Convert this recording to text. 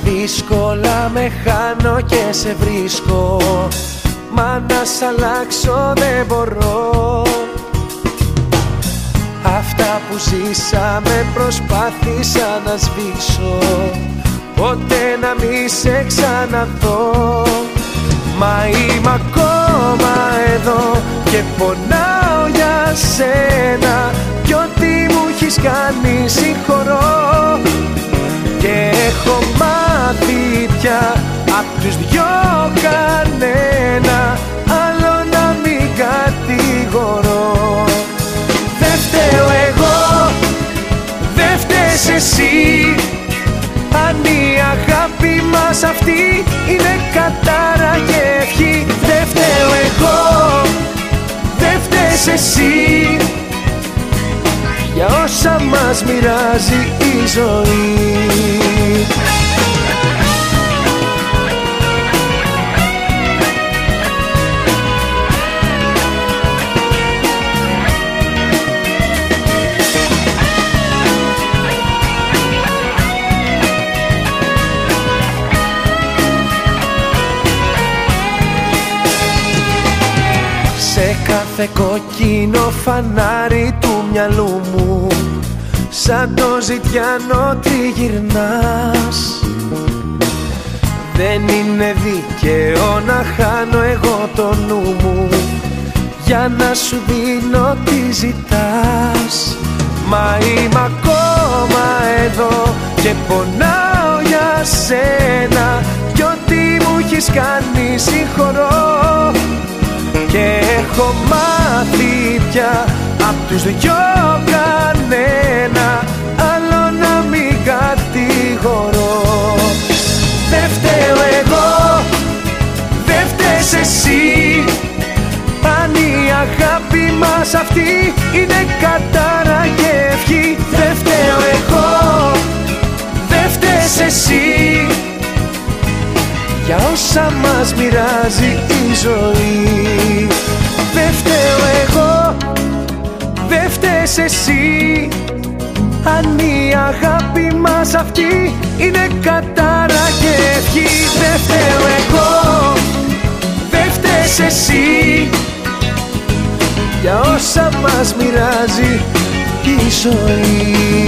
δύσκολα με χάνω και σε βρίσκω, μα να σ' αλλάξω δεν μπορώ. Αυτά που ζήσαμε προσπάθησα να σβήσω, ποτέ να μη σε ξαναδώ. Μα είμαι ακόμα εδώ και πονάω για σένα, κι ό,τι μου έχεις κάνει συγχωρώ. Και έχω μάθει πια απ' τους δυο κανένα άλλο να μην κατηγορώ. Δε φταίω εγώ, δε φταίς εσύ, αν η αγάπη μας αυτή είναι κατάρα και ευχή. Δε φταίω εγώ, δε φταίς εσύ, για όσα μας μοιράζει η ζωή. Σε κάθε κόκκινο φανάρι του μυαλού μου, σαν το ζητιάνο τριγυρνάς. Δεν είναι δίκαιο να χάνω εγώ το νου μου για να σου δίνω τι ζητάς. Μα είμαι ακόμα εδώ και πονάω για σένα, κι ό,τι μου έχεις κάνει συγχωρώ. Και έχω μάθει πια απ' τους δυο κανένα άλλο να μην κατηγορώ. Δε φταίω εγώ, δε φταίς εσύ, αν η αγάπη μας αυτή είναι κατάρα και ευχή. Δε φταίω εγώ, δε φταίς εσύ, για όσα μας μοιράζει η ζωή. Δε φταίω εγώ, δε φταίς εσύ, αν η αγάπη μας αυτή είναι κατάρα και ευχή. Δε φταίω εγώ, δε φταίς εσύ, για όσα μας μοιράζει η ζωή.